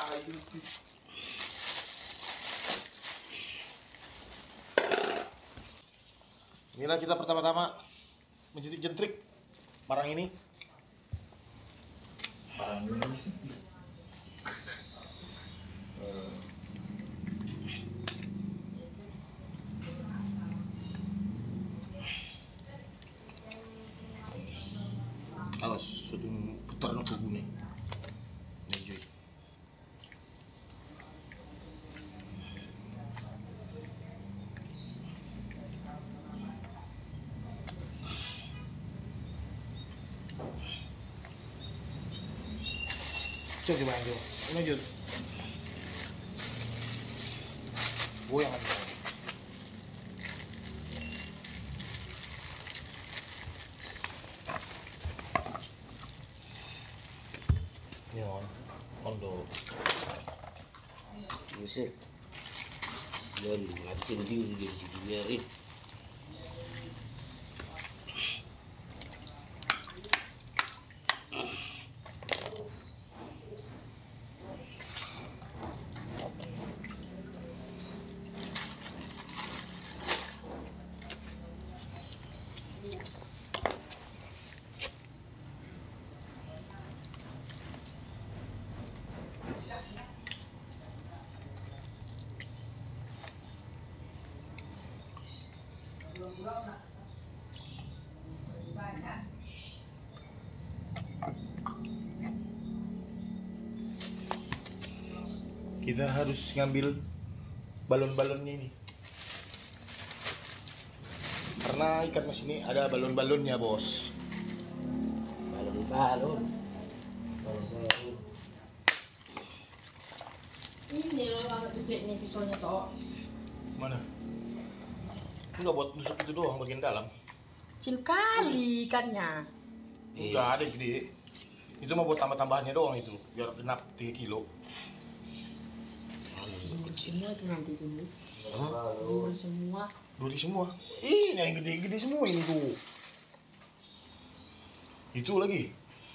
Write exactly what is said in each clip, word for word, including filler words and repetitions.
Inilah kita pertama-tama menjentrik barang ini. Barang ini. Awas, sudah putar nak kubu ni. Enjoy. Coba coba lanjut, lanjut. Goyang aja. Nyon, kondo. Buset. Dan ngatin ding di situ biarin. Kita harus ngambil balon-balonnya ini, karena ikan mas ini ada balon-balonnya bos. Balon-balon. Balon-balon. Ini loh agak gede nih pisaunya toh. Mana? Enggak buat nusuk itu doang bagian dalam. Kecil kali ikannya. Enggak ada gede. Itu mau buat tambah-tambahannya doang itu, biar genap tiga kilo. Semua itu nanti dulu. Duri semua. Duri semua. Ini yang gede-gede semua ini tuh. Itu lagi.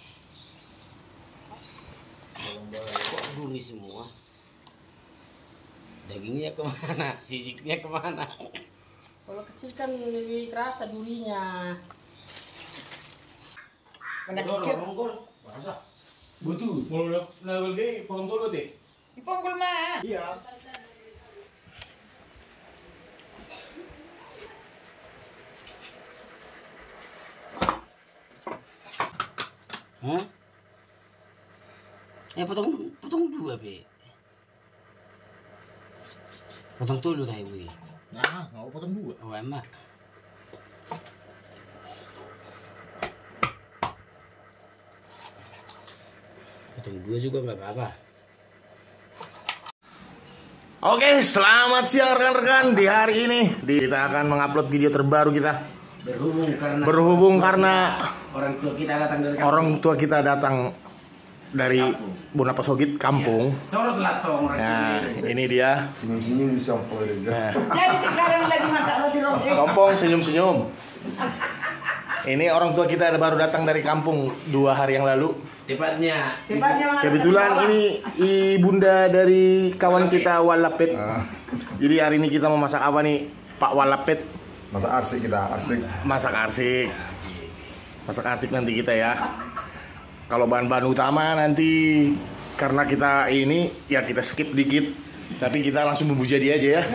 Kok duri semua? Dagingnya kemana? Sisiknya kemana? Kalau kecil kan lebih kerasa durinya. Mana kikir? Butuh. Mau level gede, potong dulu deh. Diponggol mah. Iya. Hah? Eh potong potong dua be. Potong dulu dah ibu. Nah, mau potong dua. Oh emak. Potong dua juga nggak apa-apa. Oke, selamat siang rekan-rekan. Di hari ini kita akan mengupload video terbaru kita. Berhubung karena Berhubung karena orang tua kita datang dari kampung. orang tua kita datang dari Bonapasogit kampung. Sorot lah tong orang Nah, tua. ini dia. Senyum-senyum di samping Nah, Jadi sekarang lagi masak roti roti. Kompong senyum-senyum. Ini orang tua kita baru datang dari kampung dua hari yang lalu. Tepatnya. Kebetulan ini ibunda dari kawan kita Walapet. Jadi hari ini kita mau masak apa nih, Pak Walapet? Masak arsik kita, arsik. Masak arsik. Masak arsik nanti kita ya. Kalau bahan-bahan utama nanti karena kita ini ya kita skip dikit, tapi kita langsung bumbu jadi aja ya.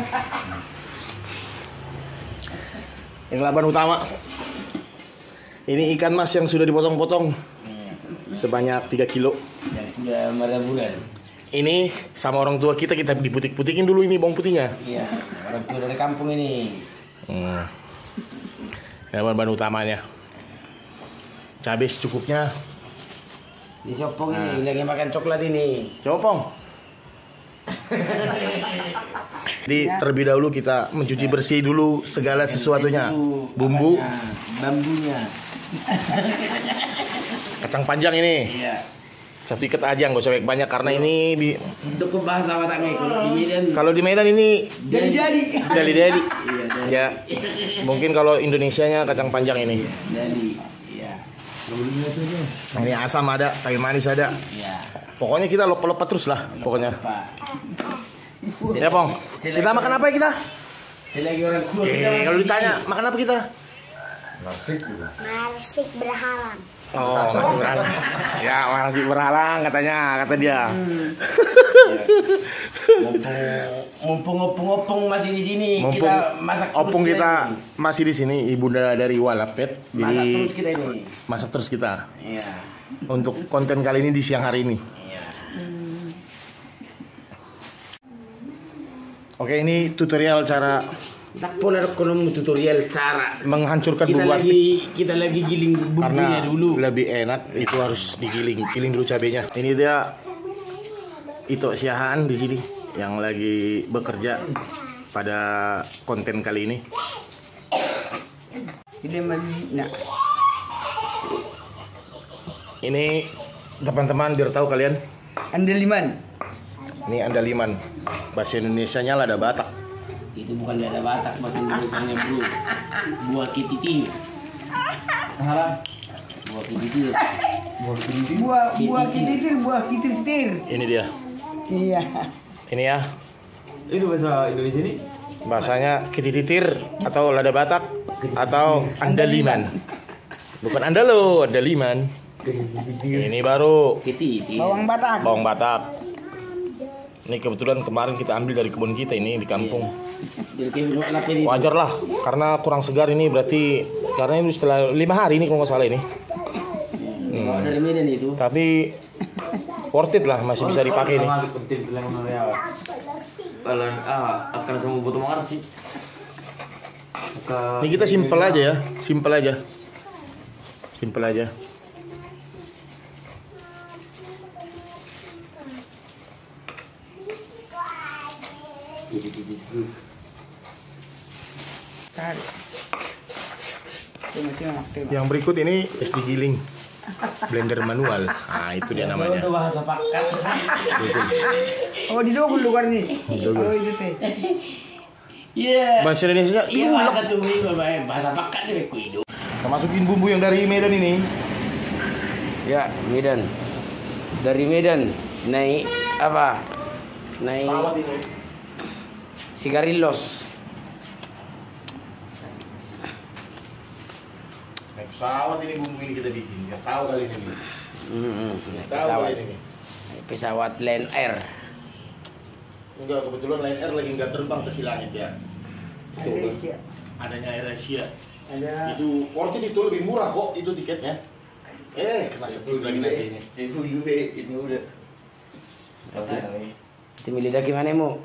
Inilah bahan utama. Ini ikan mas yang sudah dipotong-potong sebanyak tiga kilo. Yang sudah merah bulan. Ini sama orang tua kita kita diputik-putikin dulu ini bawang putihnya. Iya, orang tua dari kampung ini. Hmm. Ya, bahan-bahan utamanya. Cabai secukupnya. Di sopong ini lagi makan coklat ini. Copong. Jadi terlebih dahulu kita mencuci bersih dulu segala sesuatunya. Bumbu, bambunya. kacang panjang ini. Iya. Satu ikat aja nggak usah banyak karena ini di Untuk bahasa Batak nih kalau di Medan. kalau di Medan ini Jadi-jadi. dali-dali. Iya, jadi. Ya. Mungkin kalau Indonesianya kacang panjang ini. Jadi, iya. Ini asam ada, kayu manis ada. Iya. Pokoknya kita lompat-lompat terus lah, pokoknya. Pak. Ya, Pong. Kita makan apa ya kita? Selagi orang tua kita Eh, kalau ditanya makan apa kita? Narsik juga. Narsik berhalang. Oh, nasi beralang. Ya, nasi beralang katanya, kata dia. Mumpung opung-opung masih di sini, Mumpung kita masak terus opung kita ini. masih di sini, ibunda dari Walapet. Masak Jadi terus kita ini. masak terus kita. Iya. Untuk konten kali ini di siang hari ini. Iya. Oke, ini tutorial cara Tak pula ekonomi tutorial cara menghancurkan kita bumbu arsik. lagi kita lagi giling bumbunya Karena dulu. lebih enak itu harus digiling, giling dulu cabenya. Ini dia Ito Siahaan di sini yang lagi bekerja pada konten kali ini. Ini lagi nak. Ini teman-teman biar tahu kalian, Andaliman. ini andaliman. Bahasa Indonesianya lada Batak. Itu bukan dada Batak bahasa Indonesianya, bro. Buah kititir. Harap. Buah kititir. Buah kititir. Buah buah kititir, buah kititir. Ini dia. Iya. Ini ya. Itu bahasa Indonesia ini. Bahasanya kitititir atau lada Batak atau andaliman. Bukan andalo, andaliman. Ini baru Kititir. Bawang Batak. bawang Batak. Ini kebetulan kemarin kita ambil dari kebun kita ini di kampung. Jadi kayak buat lapar itu. Wajar lah, karena kurang segar ini berarti karena ini setelah lima hari ini kalau nggak salah ini. Bawa dari Medan itu. Tapi worth it lah, masih bisa dipakai nih. Kalian ah akan sama butuh makan sih. Ini kita simple aja ya, simple aja, simple aja. Tarik. Tengok tengok tengok. Yang berikut ini es digiling, blender manual. Nah itu dia namanya. Itu bahasa pakat. Oh di dogul luar nih. Dogul. Oh itu teh. Iya. Bahasa Indonesia Iya ulek. bahasa tuh bahasa pakat deh kuido. Kita masukin bumbu yang dari Medan ini. Ya, Medan. Dari Medan naik apa? Naik Pesawat ini. sigarillos. Naik pesawat ini bumbu ini kita bikin. Nggak tahu kali ini. Hmm, Nggak tahu pesawat. kali ini. Pesawat Lion Air. Enggak, kebetulan Lion Air lagi nggak terbang ke si langit ya. Itu kan. Malaysia. Adanya Air Asia. Ada. Itu worth it, itu lebih murah kok itu tiketnya. Eh, kena sepuluh lagi nanti ini. Situ juga ini udah. Itu milih dah gimana mu?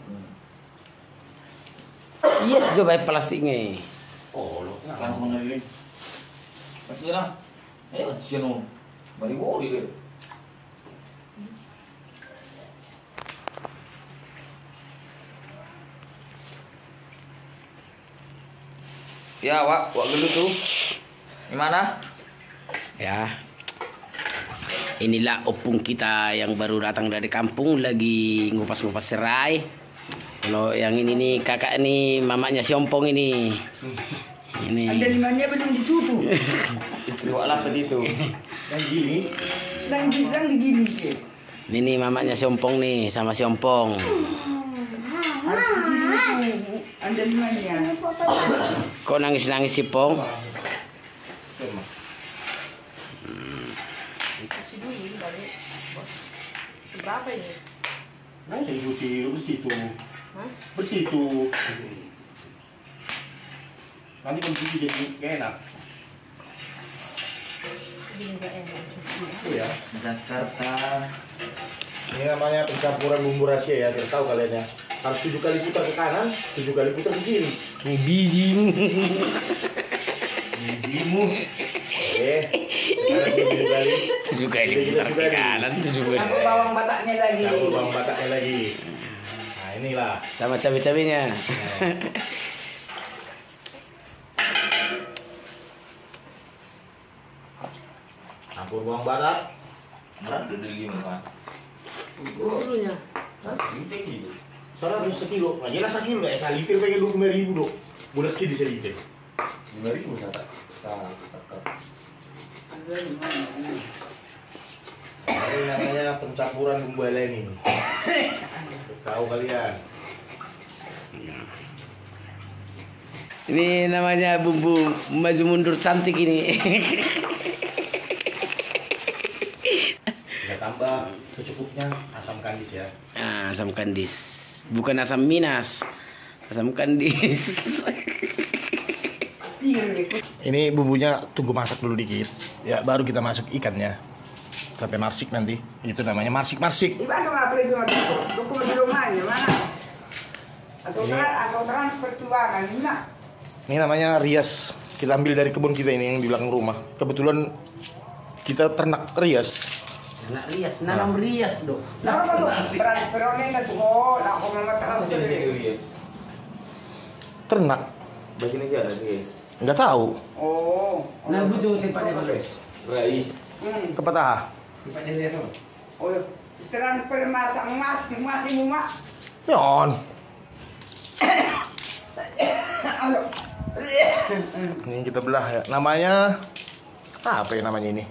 Yes, coba plastiknya. Oh, lo Langsung lagi. Masih lah. Eh, sino. Bari bori deh. Ya, Wak, Wak dulu tuh. Gimana? Ya. Inilah opung kita yang baru datang dari kampung lagi ngupas-ngupas serai. Kalau yang ini nih kakak ini mamanya si Ompong ini. Ini. Andalimannya belum ditutup. Istri Wak lapet itu. yang gini. Lagi lagi gini. Teh. Ini nih mamanya si Ompong nih sama si Ompong. Harus ditutup andalimannya. Kok nangis-nangis si Pong? Berapa ini? Nah, saya cuci bersih tuh. Hah? Bersih tuh. Nanti mencuci jadi enak. Ini enggak enak. Itu ya. Jakarta. Ini namanya pencampuran bumbu rahasia ya, biar tahu kalian ya. Harus tujuh kali putar ke kanan, tujuh kali putar ke kiri. Bizimu. Gizimu. Eh, kanan tujuh kali. Tujuh kali putar ke kanan, tujuh kali. Campur bawang Bataknya lagi. Campur bawang bataknya lagi. Nah inilah. Sama cabai-cabainya. Campur bawang batak. Berat udah lima. Dulunya. Soalnya harus sekilo. Nggak jelas sekilo ya. Saliter pengen dua puluh ribu dok. Bulat kiri saliter. Lima ribu satu. Satu. Andalimannya. Ini namanya pencampuran bumbu eleni. Tahu kalian? Ini namanya bumbu maju mundur cantik ini. Kita tambah secukupnya asam kandis ya. Ah, asam kandis. Bukan asam minas. Asam kandis. Ini bumbunya tunggu masak dulu dikit. Ya, baru kita masuk ikannya. Sampai marsik nanti. Itu namanya marsik-marsik. Di mana nggak boleh bilang dokumen di rumahnya mana? Atau trans atau transfer keuangan mana? Ini namanya rias. Kita ambil dari kebun kita ini yang di belakang rumah. Kebetulan kita ternak rias. Anak rias, nanam rias dong. Nah, kalau transfer online itu oh, lah aku mau transfer. Ternak. Bahasa Indonesia ada guys. Nggak tahu. Oh. Nah, bujuk tempatnya bagus. Rais. Hmm. Tempat ah. Tempatnya dia tuh. Oh, transfer masak emas di rumah di rumah. Nyon. Halo. Ini kita belah ya. Namanya apa ya namanya ini?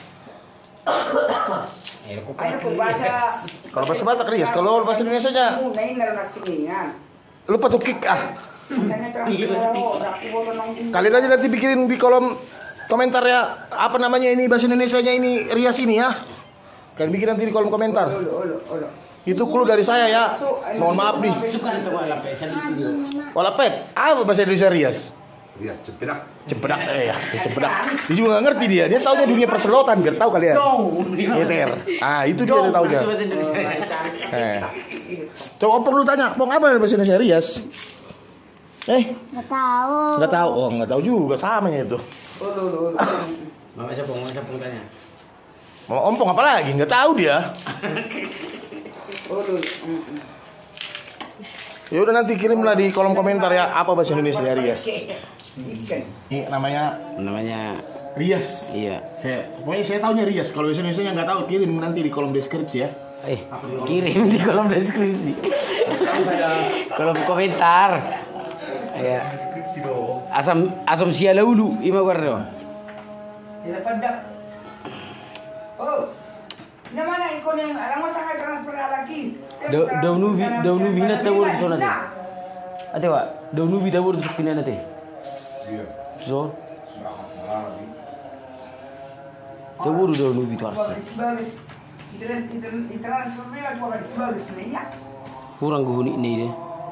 Eh, kok Ayo aku baca. Kalau bahasa Batak rias, kalau bahasa Indonesia nya Nah, ini adalah keningan. lupa tuh kick ah. Makanya transfer oh, aku boleh nongkrong. Kalian aja nanti pikirin di kolom komentar ya apa namanya ini bahasa Indonesia nya ini rias ini ya. Kalian bikin nanti di kolom komentar. Olo, olo, olo. Itu clue dari saya ya. Mohon maaf nih. suka itu malah pesan itu. Walapet, apa bahasa Indonesia rias? Rias cepedak. Cempedak eh ya, cempedak. Dia juga nggak ngerti dia. Dia taunya dunia perselotan, biar tahu kalian. Eter. Ah, itu dia dia taunya. Itu bahasa Indonesia. Eh. Coba Opong lu tanya, Pong apa bahasa Indonesia rias? Eh, Nggak tahu. nggak tahu. Oh, nggak tahu juga samanya itu. Olo, olo, olo. Mama siapa? Mama siapa tanya? Mau Ompong apa lagi? Nggak tahu dia. Olo, olo. Mm, mm. Ya udah nanti kirimlah di kolom komentar ya apa bahasa Indonesia rias. Ikan. Ini namanya Namanya rias. iya. Saya pokoknya saya tahunya rias. Kalau bahasa Indonesia nggak tahu kirim nanti di kolom deskripsi ya. Eh, kirim di kolom deskripsi. Kolom komentar. Ya. Deskripsi dong. Asam asam siala dulu, ima guardo. Sila padak. Oh. Di mana ikon yang alam mo sangat transfer lagi. Da- daun ubi daun ubi na tawur so na te. Ate wa, daun ubi tawur so pinan na te. Iya. So. Tawur daun ubi to arsa. Bagus. Transfer mereka tuh bagus bagus nih ya. Kurang guhuni ini deh.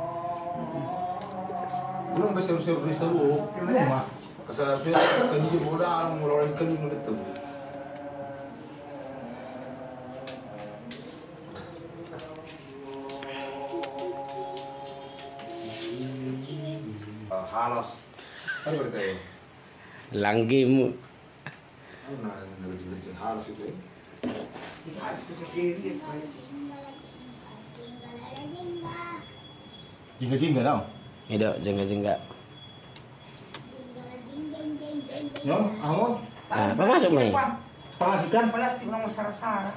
Belum bisa usir rias dulu. Rumah. Kasar sudah kan dia bola mulai kali mulai tu. Halas. Apa berita ya? Langgimu. Nah, negeri-negeri halas itu. Jingga-jingga dong. Ida jengga-jengga. Nyon, amon. Ah, apa masuk nih? Pangasikan. Plastik nomor sarah-sarah.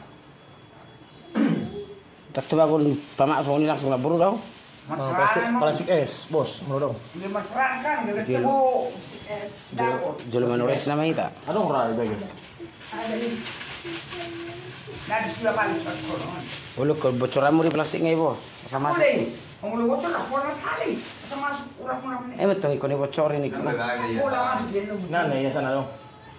Tak coba aku pamak soalnya langsung lapor dong. Oh, plastik, Masalah plastik es, bos, mau dong. dia masalah kan gak Iya. ketemu. Es dapur. Jolo manores nama ita. Ada orang itu guys. Ada di. Dari sudah balik ke konon. Ulu ke bocoranmu di plastiknya ibu. Sama. Boleh. Kamu lu bocor lah, pola sekali. Sama masuk ulah-ulah ini. Eh betul ikon bocorin ini. Kan ada ya. Pola masuk dia nunggu. Nah, nih ya sana dong.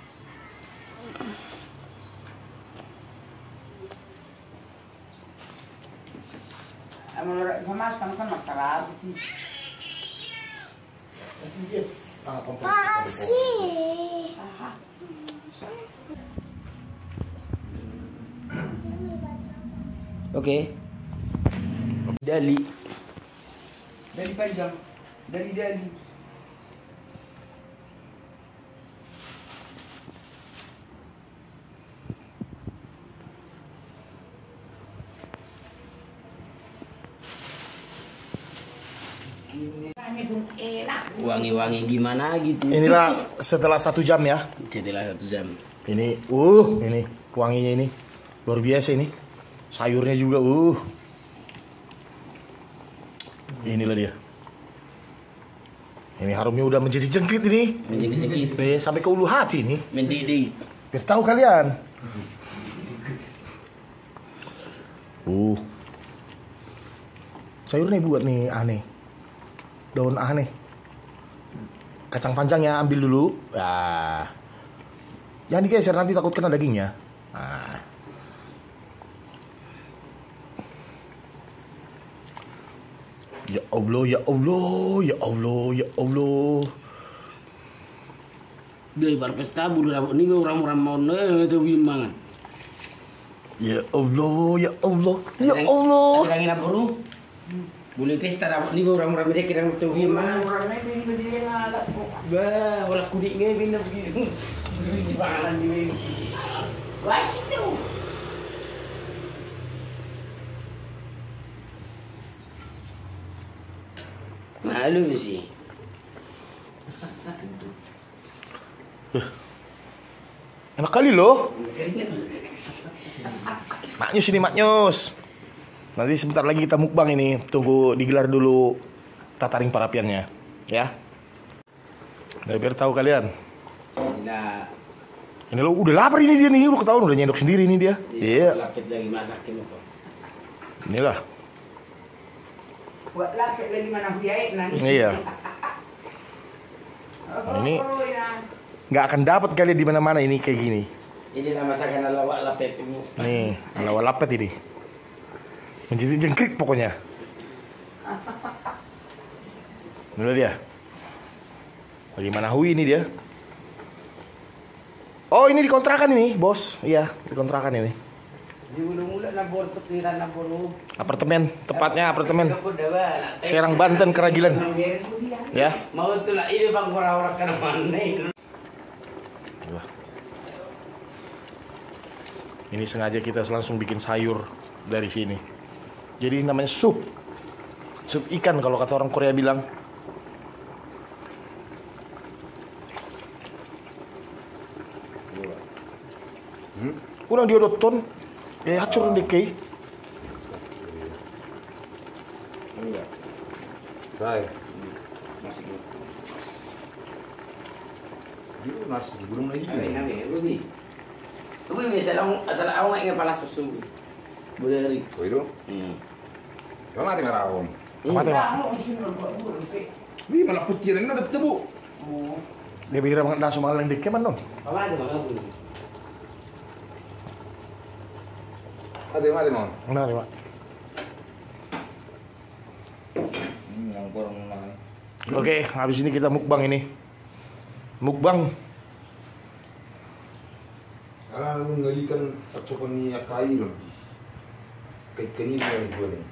Menurut Mas kan kan masalah. Kasih. Oke. Dali. Dari panjang. Dari dari. Wangi-wangi gimana gitu. Inilah setelah satu jam ya. Jadilah satu jam. Ini, uh, ini wanginya ini luar biasa ini. Sayurnya juga, uh. Inilah dia. Ini harumnya udah menjadi jengkit ini. Menjadi jengkit. Nih, sampai ke ulu hati ini. Mendidih. Biar tahu kalian. Uh. Sayur nih buat nih aneh. Daun aneh. Kacang panjangnya ambil dulu. Ah. Jangan digeser nanti takut kena dagingnya. Ah. Ya Allah, ya Allah, ya Allah, ya Allah. Dia ibar pesta bulu rambut ni orang-orang mau ne tu bimbang. Ya Allah, ya Allah, ya Allah. Sedang ina buru. Boleh pesta rambut ni orang-orang mereka kira tu bimbang. Orang-orang ni berdiri ngalas kok. Bah, wala kudik ngai bina begitu. Di balan ni. Was tu. Malu sih. Enak kali loh. Maknyus ini maknyus. Nanti sebentar lagi kita mukbang ini. Tunggu digelar dulu tataring parapiannya, ya. Nah, biar tahu kalian. Nah, Ini lo udah lapar ini dia nih, lu ketahuan udah nyendok sendiri nih dia. Iya. lapit lagi masakin apa. Inilah. Buat lapik lagi mana hujaik nanti. Iya. Oh, Ini- oh, ya. Nggak akan dapat kalian di mana-mana ini kayak gini. Ini nama masakan lawak lapet ini. Nih, ala lapet ini. Menjadi jengkrik pokoknya. Inilah dia. Bagaimana hui ini dia? Oh, ini dikontrakan ini, bos. Iya, dikontrakan ini. Di mula-mula nabor petiran nabor. Apartemen, tepatnya apartemen. Serang, Banten, Keragilan. Ya. Mau tu lah ini bang orang-orang kan mana? Ini sengaja kita langsung bikin sayur dari sini. Jadi namanya sup. Sup ikan kalau kata orang Korea bilang. Hmm? Ulang dia doton. Eh, acur deh kay. Baik. Ini nasi belum lagi. Awe awe ubi. Ubi biasa lang asal ako nga nga pala susu. Boleh ri. Oh itu? Hmm. Kamu mati merawon. Mati, Mak. Kamu sini buat buat. Wih malah putih ini udah tebu. Oh. Dia pikir mga naso mga lang dikit man nun. Apa ada mga ubi? Ada mati mon. Nah, nih, Mak. Ini yang kurang lain. Oke, habis ini kita mukbang ini. Mukbang. Kalau menggalikan pacokan ni akai loh. Kayak kini dia dijual ni.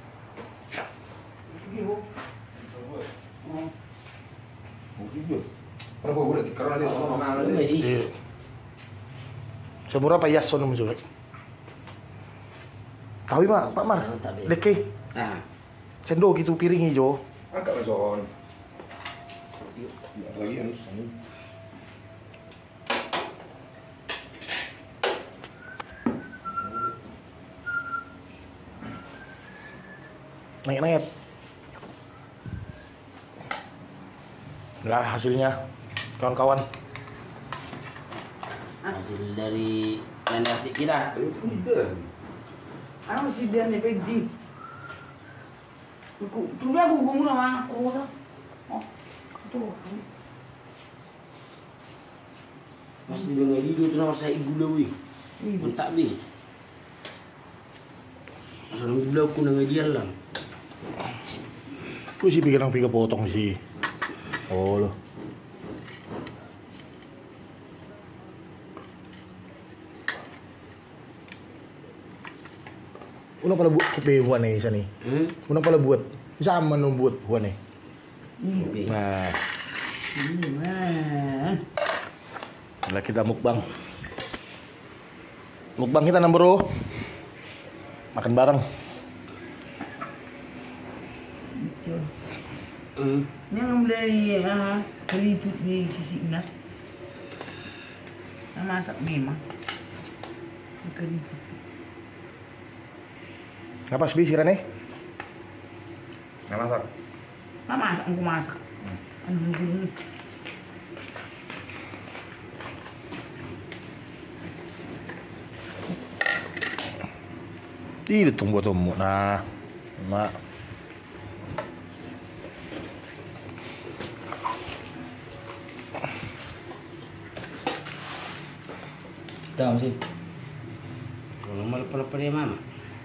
Oh gitu. Kenapa boleh? Karena dia sama mama Ano dia. sih? Iya. Semurah pa yaso naman sulit. Tahu Mak, Pak Mar. Tahu. Deke. Ah. Sendok itu piring hijau. Angkat mason. Lagi anu anu. Naik-naik. Nah, hasilnya kawan-kawan. Hasil dari nasi kita. Ayo tidak. Ano si dia ni pedi. Aku tu dia aku gumul sama aku tu. Oh. Tu. Mas di bawah ini tu nama saya gula wi. Mantap bi. Asal gula aku dengan dia lah. Ku sih pikir ang piga potong sih. Oh loh. Una pala buat kopi huan eh isa nih. Hmm? Una pala buat sama nung buat huan eh. Okay. Nah, Hmm. lah kita mukbang. Mukbang kita nam bro. Makan bareng. Hmm. Yang dari ah keriput di sisi na. Yang masak memang. Keriput. Apa sih sih Rane? Nggak masak. Nah, masak aku masak. Ano ini? Tidak tumbuh-tumbuh. Nah, nah. Dalam sih. Kalau mau lupa-lupa dia mama.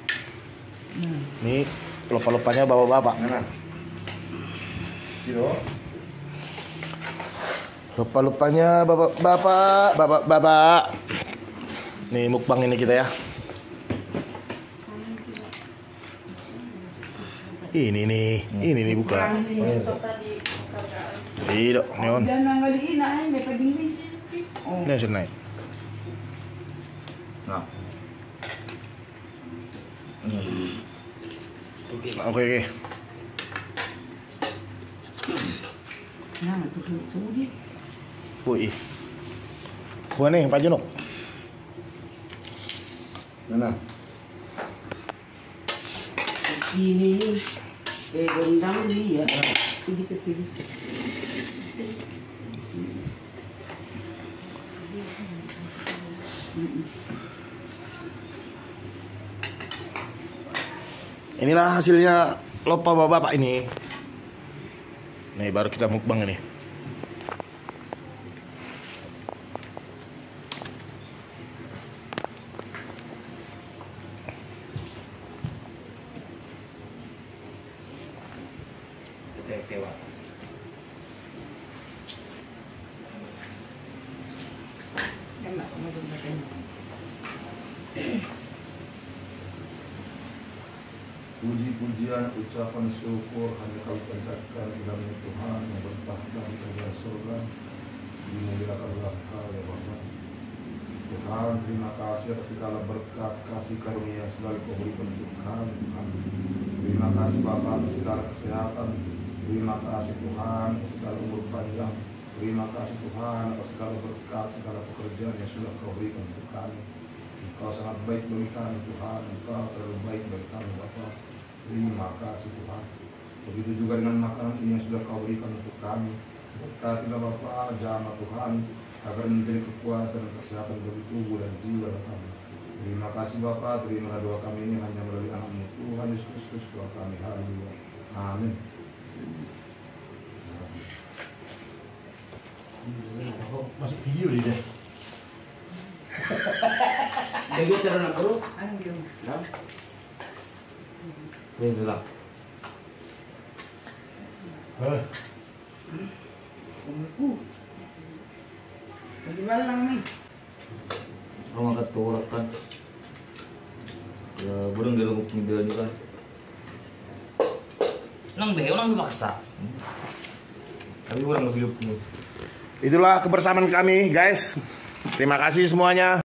Ini lupa-lupanya bapak-bapak. Lupa-lupanya bapak-bapak, bapak-bapak. Nih mukbang ini kita ya. Ini nih, ini nih buka. Iya, neon. Dan nanggaliin na ay may padingin. Oh. Ini sudah naik. Nah. Oke. Oke oke. Nah, tutup sudi. Wih. Gua nih Pak Junuk. Mana? Ini eh gondang dia. Tinggi tinggi. Inilah hasilnya lopa bapak-bapak ini. Nih baru kita mukbang ini. Tewa. Enak macam macam. Puji-pujian, ucapan syukur hanya kau panjatkan dalam Tuhan yang bertahta di kerajaan surga. Dimuliakanlah Kau ya Bapa. Tuhan, terima kasih atas segala berkat, kasih karunia yang selalu Kau berikan untuk kami Tuhan. Terima kasih Bapa atas segala kesehatan. Terima kasih Tuhan atas segala umur panjang. Terima kasih Tuhan atas segala berkat, segala pekerjaan yang sudah Kau berikan untuk kami. Engkau sangat baik bagi kami Tuhan. Engkau terlalu baik bagi kami Bapa. Terima kasih Tuhan. Begitu juga dengan makanan ini yang sudah Kau berikan untuk kami. Berkatilah Bapa, jamah Tuhan, agar menjadi kekuatan dan kesehatan bagi tubuh dan jiwa kami. Terima kasih Bapa, terimalah doa kami ini hanya melalui anak-Mu Tuhan Yesus Kristus doa kami. Haleluya. Amin. Masuk video di deh. Jadi terus nak bro. Anjir. Nah. Ini sudah. Eh, Uh. Bagaimana lang nih? Rumah keturak kan. Ya, burung di lubuk media juga. Nang beo nang dipaksa. Tapi burung hidup ini. itulah kebersamaan kami guys. Terima kasih semuanya.